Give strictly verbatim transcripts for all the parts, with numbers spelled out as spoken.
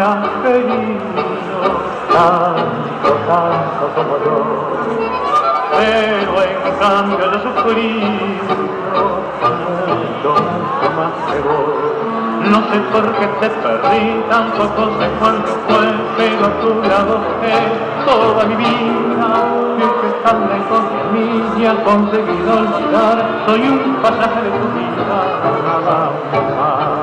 hubieras querido tanto, tanto como yo. Pero en cambio yo he sufrido mucho, mucho más que vos. No sé por qué te perdí, tampoco sé cuándo fue, pero a tu lado es toda mi vida. Y es que tan lejos de mí y has conseguido olvidar, soy un pasaje de tu vida, nada más.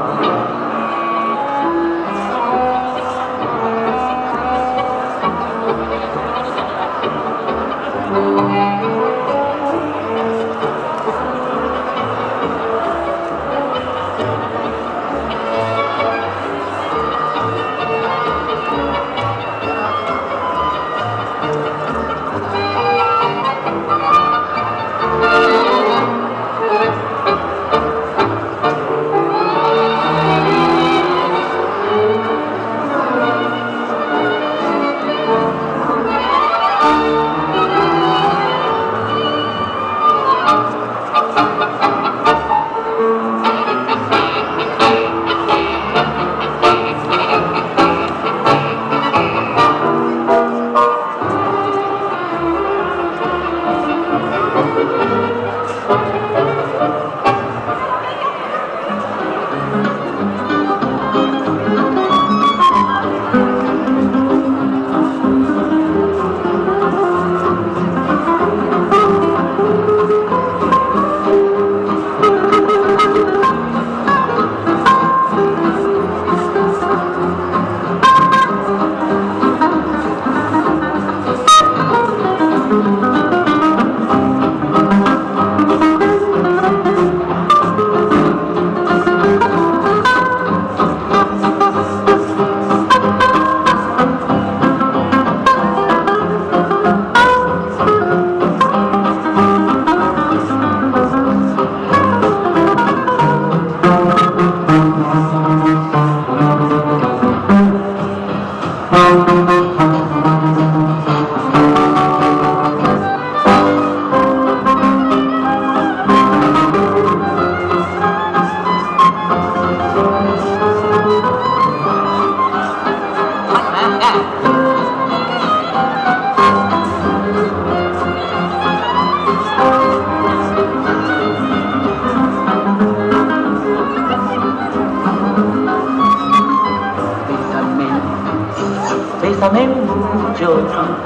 Bésame mucho,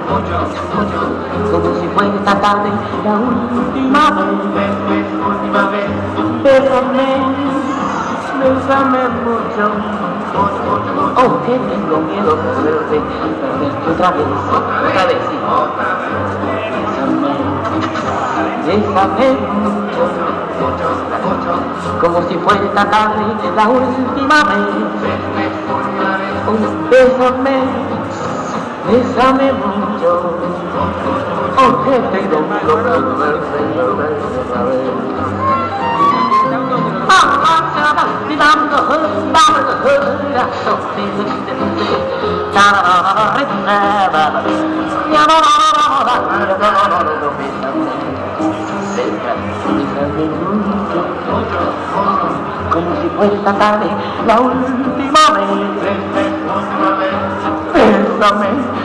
como si fuera esta tarde la última vez. Bésame, bésame mucho. Oh, que tengo miedo de verte, perderte otra vez, otra vez, sí. Bésame, bésame mucho, como si fuera esta tarde la última vez. Oh, bésame, bésame mucho. Oh, que tengo miedo de verte, perderte otra vez. Como si fuera esta tarde la última vez. Bésame.